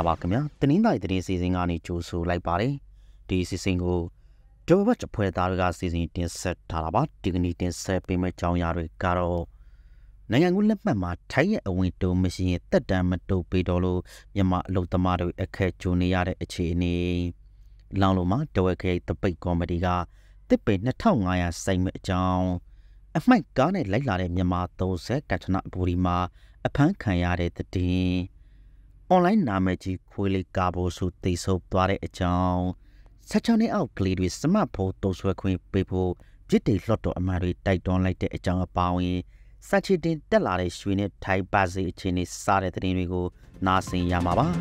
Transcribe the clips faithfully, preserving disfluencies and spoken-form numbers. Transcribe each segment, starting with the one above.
လာပါခင်ဗျာတင်းတိုင်းသတင်းစီစဉ်ကနေကြိုဆိုလိုက်ပါတယ်ဒီစီစဉ်ကိုဒိုဘတ်အဖွဲ့သားတွေကစီစဉ်တင်ဆက်ထားတာပါဒီကနေ့တင်ဆက်ပေးမယ့်အကြောင်းအရာတွေကတော့နိုင်ငံကူးလက်မှတ်မှာထိုင်းရဲ့အဝင်တုံးမရှိရင်တက်တမ်းမတုပ်ပေးတော့လို့မြန်မာအလုပ်သမားတွေအခက်ကြုံနေရတဲ့အခြေအနေလောင်လုံးမှာတဝက်ခဲတပိတ်ကော်မတီကတစ်ပေနှစ်ထောင်ငါးရာစိုက်မဲ့အကြောင်းအမိုက်ကားနဲ့လိုက်လာတဲ့မြန်မာသုံးဆယ်ကထနာဘူရီမှာအဖမ်းခံရတဲ့တဲ့တင်အွန်လိုင်းနာမည်ကြီးခွေးလေးကာဘိုစုသိဆုပ်သွားတဲ့အကြောင်းဆက်ချောင်းနဲ့အောက်ကလေးတွေစမတ်ဖို့တုံးဆွဲခွင့်ပေးဖို့ပြစ်တိလွှတ်တော်အမှန်တွေတိုက်တွန်းလိုက်တဲ့အကြောင်းအပါအဝင်စချီတင်တက်လာတဲ့ရွှေနဲ့ထိုင်ပါစီအခြေအနေစားတဲ့တဲ့တွေကိုနားဆင်ရမှာပါ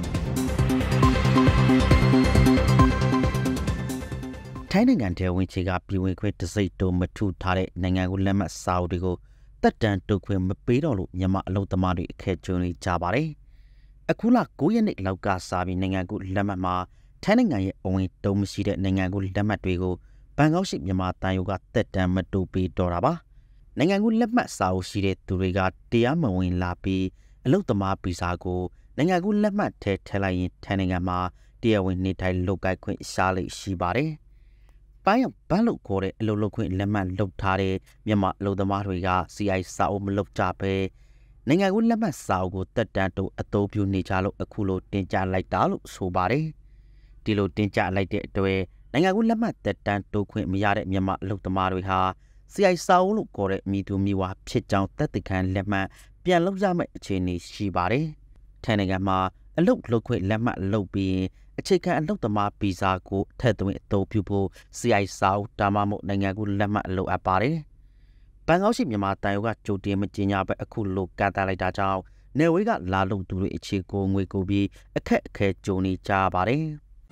ထိုင်းနိုင်ငံတဲဝင်ချေကပြည်ဝင်ခွင့်တစိတ်တုံးမထုထားတဲ့နိုင်ငံကိုလက်မှတ်စာအုပ်တွေကိုတက်တန်တုတ်ခွင့်မပေးတော့လို့မြန်မာအလုပ်သမားတွေအခက်ကြုံနေကြပါတယ်အခုလ၉ရက်နေ့လောက်ကစားပြီးနိုင်ငံကိုလက်မှတ်မှာထိုင်းနိုင်ငံရဲ့အဝင်တုံးမရှိတဲ့နိုင်ငံကိုလက်မှတ်တွေကိုဘန်ကောက်ရှိမြန်မာတန်ယိုကတက်တန်မတုတ်ပေးတော့တာပါနိုင်ငံကိုလက်မှတ်စာအုပ်ရှိတဲ့သူတွေကတရားမဝင်လာပြီးအလုပ်သမားဗီဇာကိုနိုင်ငံကိုလက်မှတ်ထဲထည့်လိုက်ရင်ထိုင်းနိုင်ငံမှာတရားဝင်နေထိုင်လုပ်ကိုင်ခွင့်ရှားလိမ့်ရှိပါတယ်ပိုင်းဘန်လို့ခေါ်တဲ့အလုပ်လုပ်ခွင့်လက်မှတ်လုပ်ထားတဲ့မြန်မာအလုပ်သမားတွေက စီ အိုင် စာအုပ်မလုပ်ကြပဲနိုင်ငံကိုလက်မှတ်စာအုပ်ကိုတက်တန်းတို့အသုံးပြုနေကြလို့အခုလိုတင်ကြလိုက်တာလို့ဆိုပါတယ်ဒီလိုတင်ကြလိုက်တဲ့အတွက်နိုင်ငံကိုလက်မှတ်တက်တန်းတို့ခွင့်မရတဲ့မြန်မာအလုပ်သမားတွေဟာ စီ အိုင် စာအုပ်လို့ခေါ်တဲ့မိသူမိဝါဖြစ်ကြောင်းတက်တခံလက်မှတ်ပြန်လုပ်ရမယ့်အခြေအနေရှိပါတယ်ထိုင်းနိုင်ငံမှာအလုပ်လုပ်ခွင့်လက်မှတ်လုပ်ပြီးအခြေခံအလုပ်သမားဗီဇာကိုထည့်သွင်းအသုံးပြုဖို့ စီ အိုင် စာအုပ်တာမမို့နိုင်ငံကိုလက်မှတ်လုပ်အပ်ပါတယ်ဘန်ကောက်ရှိမြန်မာတန်ယိုကကြိုတင်မကြေညာပဲအခုလိုကန့်သတ်လိုက်တာကြောင့်နေဝေးကလာလုံသူတွေအခြေကိုငွေကိုပြီးအခက်အခဲကြုံနေကြပါတယ်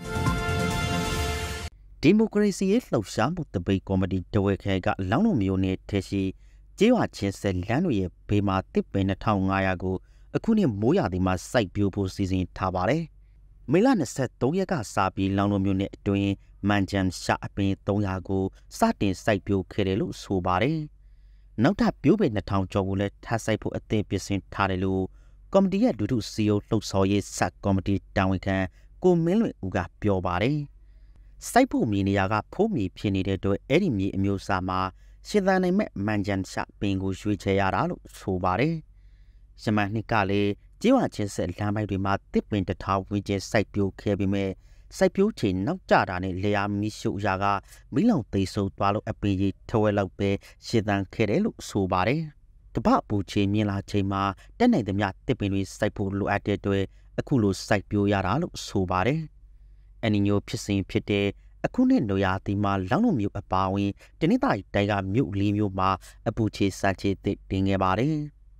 ဒီမိုကရေစီရဲ့လှုပ်ရှားမှုတပိတ်ကော်မတီတဝက်ခဲကလောင်းလုံးမျိုးနဲ့ထဲရှိကျေးရွာချင်းဆက်လမ်းတွေရဲ့ဘေးမှာတစ်ပင်နှစ်ထောင်ငါးရာကိုအခုနှစ်မိုးရာသီမှာစိုက်ပျိုးဖို့စီစဉ်ထားပါတယ်မေလနှစ်ဆက်သုံးရက်ကစပြီးလောင်လုံးမျိုးနဲ့အတွင်းမန်ဂျန်ရှာအပင်သုံးရာကိုစတင်စိုက်ပျိုးခဲ့တယ်လို့ဆိုပါတယ်နောက်ထပ်ပြိုးပေနှစ်ထောင်ကျော်ကိုလည်းထားဆိုင်ဖို့အသင့်ပြင်ဆင်ထားတယ်လို့ကော်မတီရဲ့ဒုတိယစီအိုလှုပ်ဆော်ရေးဆက်ကော်မတီတာဝန်ခံကိုမင်းလွင်ဦးကပြောပါတယ်စိုက်ဖို့မြေနေရာကဖိုးမြေဖြစ်နေတဲ့အတွက်အဲ့ဒီမြေအမျိုးအစားမှာရှင်းသန်နိုင်မဲ့မန်ဂျန်ရှာပင်ကိုရွှေ့ချရတာလို့ဆိုပါတယ်ရမန်နှစ်ကလည်းကျေးဝချင်းဆက်လမ်းပိုင်းတွေမှာတစ်ပင်တထောင်ဝင်းကျဲစိုက်ပျိုးခဲ့ပြီးမဲ့စိုက်ပျိုးချိန်နောက်ကျတာနဲ့လေယာမီရှုရာကမီးလောင်သိဆုပ်သွားလို့အပင်ကြီးထဝက်လောက်ပဲရှင်းသန်ခဲ့တယ်လို့ဆိုပါတယ်ကပ္ပပူချိန်မြင်လာချိန်မှာတက်နိုင်သမျှတစ်ပင်တွေစိုက်ဖို့လိုအပ်တဲ့အတွက်အခုလိုစိုက်ပျိုးရတာလို့ဆိုပါတယ်အန်နီညိုဖြစ်စဉ်ဖြစ်တဲ့အခုနှစ်နိုယာတီမှာလောင်းလုံးမျိုးအပါဝင်တနင်္သာရီတိုင်းကမြို့လေးမျိုးမှာအပူချေစချေတင်ခဲ့ပါတယ်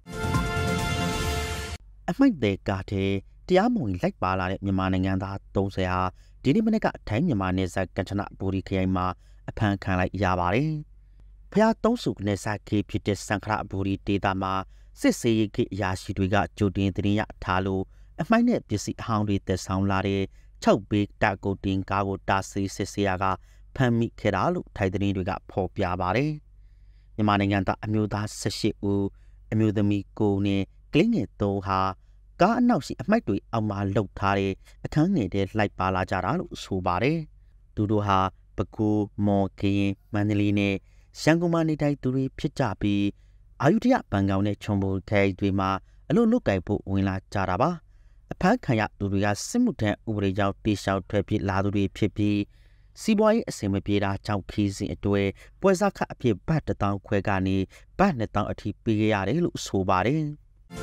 အမိုက်တဲ့ကားတဲ့တရားမဝင်လိုက်ပါလာတဲ့မြန်မာနိုင်ငံသားသုံးဆယ်ဟာဒီနေ့မနေ့ကထိုင်းမြန်မာနယ်စပ်ကန္ထနဘူရီခရိုင်မှာအဖမ်းခံလိုက်ရပါတယ်။ဖျားသုံးစုနယ်စပ်ခေဖြစ်တဲ့စံခရဘူရီဒေသမှာစစ်စေးရေးခေအရာရှိတွေကကြိုတင်တင်ရထားလို့အမိုက်နဲ့ပစ္စည်းအဟောင်းတွေတက်ဆောင်လာတဲ့၆ဘေးတာကိုတင်ကားကိုတာစီစစ်ဆေးရကဖမ်းမိခဲ့တာလို့ထိုင်းသတင်းတွေကဖော်ပြပါတယ်။မြန်မာနိုင်ငံသားအမျိုးသား၁၈ဦးအမျိုးသမီး၉နဲ့ကလေးငယ်၃ဟာကားအနောက်ရှိအမိုက်တွေအောက်မှာလှုပ်ထားတဲ့အခန်းငယ်တွေလိုက်ပါလာကြတာလို့ဆိုပါတယ်။သူတို့ဟာပဲခူးမော်ကရင်မန္တလေးနဲ့ရန်ကုန်မှာနေထိုင်သူတွေဖြစ်ကြပြီးအာယုထရဘန်ကောင်နဲ့ချုံဘူခဲတွေမှာအလို့လုတ်ကိုင်ဖို့ဝင်လာကြတာပါ။အဖမ်းခံရသူတွေကစစ်မှုထမ်းဥပဒေကြောင့်တေရှောက်ထွက်ပြေးလာသူတွေဖြစ်ပြီးစီးပွားရေးအဆင်မပြေတာကြောင့်ခီးစဉ်အတွေ့ပွဲစားခအဖြစ်ဘတ်တစ်တောင်းခွဲကနေဘတ်နှစ်တောင်းအထိပေးခဲ့ရတယ်လို့ဆိုပါတယ်။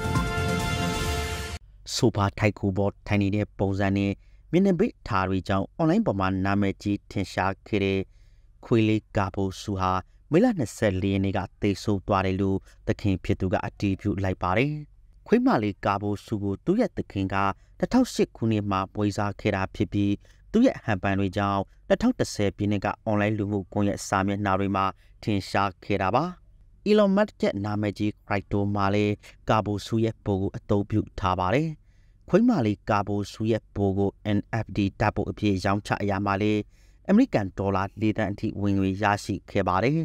ဆိုပါထိုက်ကူဘောထိုင်နေတဲ့ပုံစံနဲ့မျက်နှာပိတ်ထားတွေကြောင့်အွန်လိုင်းပေါ်မှာနာမည်ကြီးထင်ရှားခဲ့တဲ့ခွေးလေးကာဘိုစုဟာမေလ၂၄ရက်နေ့ကသေဆုံးသွားတယ်လို့သခင်ဖြစ်သူကအတည်ပြုလိုက်ပါတယ်။ခွေးမလေးကာဘိုစုကိုသူ့ရဲ့သခင်က၂၀၀၈ခုနှစ်မှာပွေးစားခဲ့တာဖြစ်ပြီးသူ့ရဲ့ဟန်ပန်တွေကြောင့်၂၀၁၀ပြည့်နှစ်ကအွန်လိုင်းလူမှုကွန်ရက်စာမျက်နှာတွေမှာထင်ရှားခဲ့တာပါ။ Elon Musk ရဲ့နာမည်ကြီး Crypto မှာလည်းကာဘိုစုရဲ့ပိုကိုအသုံးပြုထားပါတယ်။ခွေးမလေးကာဘိုစုရဲ့ပိုကို အန် အက်ဖ် ဒီ တပ်ဖို့အဖြစ်ရောင်းချအရာမှာလည်းအမေရိကန်ဒေါ်လာ၄သန်းအထိဝင်ငွေရရှိခဲ့ပါတယ်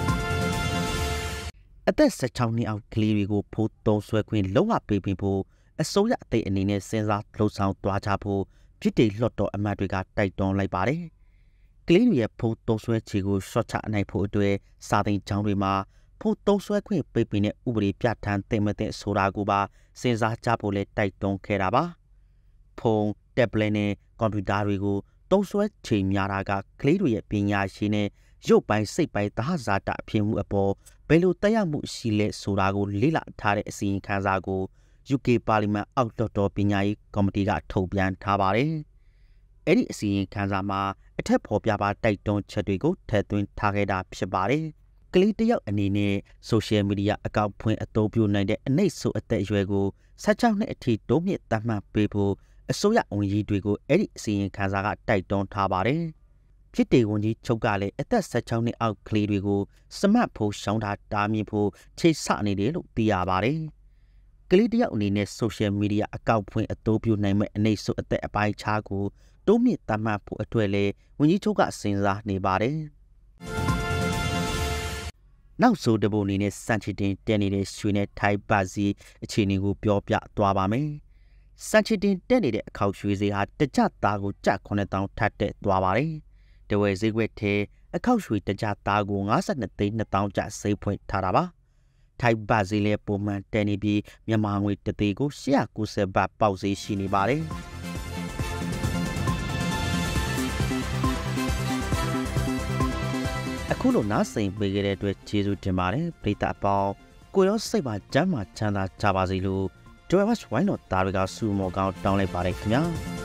။အသက်၁၆နှစ်အောက်ကလေးတွေကိုဖိုးသုံးဆွဲခွင့်လုံးဝပေးပြီးဖို့အစိုးရအသေးအနေနဲ့စဉ်းစားလှုပ်ဆောင်သွားကြဖို့ပြည်တီလွှတ်တော်အမတ်တွေကတိုက်တွန်းလိုက်ပါတယ်။ကလေးတွေရဲ့ဖုန်းသုံးစွဲချေကိုရှော့ချနိုင်ဖို့အတွက်စာသင်ကျောင်းတွေမှာဖုန်းသုံးစွဲခွင့်ပိတ်ပင်တဲ့ဥပဒေပြဋ္ဌာန်းသင့်မသင့်ဆိုတာကိုပါစဉ်းစားကြဖို့လည်းတိုက်တွန်းခဲ့တာပါ။ဖုန်း၊တက်ဘလက်နဲ့ကွန်ပျူတာတွေကိုသုံးစွဲချေများတာကကလေးတွေရဲ့ပညာရှိနဲ့ရုပ်ပိုင်းစိတ်ပိုင်းသဟဇာတအဖြစ်မှုအပေါ်ဘယ်လိုတက်ရောက်မှုရှိလဲဆိုတာကိုလေ့လာထားတဲ့အစီရင်ခံစာကို ယူကေ ပါလီမန်အောက်လွှတ်တော်ပညာရေးကော်မတီကထုတ်ပြန်ထားပါတယ်။အဲ့ဒီအစီရင်ခံစာမှာအထက်ဖော်ပြပါတိုက်တွန်းချက်တွေကိုထည့်သွင်းထားခဲ့တာဖြစ်ပါတယ်။ကလေးတစ်ယောက်အနေနဲ့ social media အကောင့်ဖွင့်အသုံးပြုနိုင်တဲ့အနှိမ့်ဆိုအသက်အရွယ်ကိုဆယ့်ခြောက်နှစ်အထိတိုးမြင့်သတ်မှတ်ပေးဖို့အစိုးရဝန်ကြီးတွေကိုအဲ့ဒီအစီရင်ခံစာကတိုက်တွန်းထားပါတယ်။ဖြစ်တဲ့ဝန်ကြီးချုပ်ကလည်းအသက်ဆယ့်ခြောက်နှစ်အောက်ကလေးတွေကိုစမတ်ဖုန်းရှောင်းတာတားမြစ်ဖို့ချိတ်ဆနေတယ်လို့သိရပါတယ်။ကလေးတယောက်အနေနဲ့ social media အကောင့်ဖွင့်အသုံးပြုနိုင်မဲ့အနေဆိုအသက်အပိုင်းခြားကိုတိုးမြင့်သတ်မှတ်ဖို့အတွက်လည်းဝန်ကြီးချုပ်ကစဉ်းစားနေပါတယ်။နောက်ဆိုတပုတ်အနေနဲ့စံချီတင်တက်နေတဲ့ရွှေနဲ့ထိုင်းပါစီအခြေအနေကိုပြောပြသွားပါမယ်။စံချီတင်တက်နေတဲ့အခောက်ရွှေဈေးဟာတကြသားကိုကျခုနှစ်သောင်းထပ်တက်သွားပါတယ်။တဝယ်ဈေးကွက်ထဲအခောက်ရွှေတကြသားကို၅၂သိန်းနှစ်သောင်းကျဈေးဖွင့်ထားတာပါ။ထိုင်းပါစီလည်းပုံမှန်တက်နေပြီးမြန်မာငွေတစ်သေးကို၈၉၀ဘတ်ပေါက်ဈေးရှိနေပါတယ်။အခုလိုနားဆင်ပေးခဲ့တဲ့အတွက်ကျေးဇူးတင်ပါတယ်ပရိသတ်အပေါင်းကိုရောစိတ်ပါကျမ်းမာချမ်းသာကြပါစေလို့ Joy Watch ဝိုင်းတော်သားတွေကဆုမော်ကောင်းတောင်းလိုက်ပါတယ်ခင်ဗျာ။